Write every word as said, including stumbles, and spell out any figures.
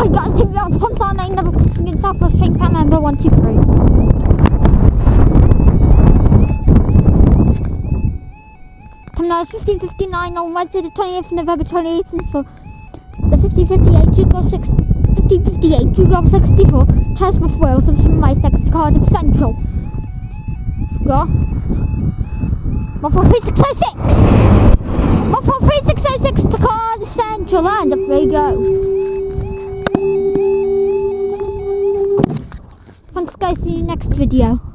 we got to go pump on nine level against Southwest Train Fan number one two three. Time now is fifteen fifty-nine on Wednesday the twentieth of November twenty eighteen for the fifteen fifty-eight Duke of six fifteen fifty-eight Duke of sixty-four Tasmouth Wales of some my next Cardiff Central. Go. one four three six oh six! one four three six oh six to Cardiff Central, and up we go. Thanks guys, see you next video.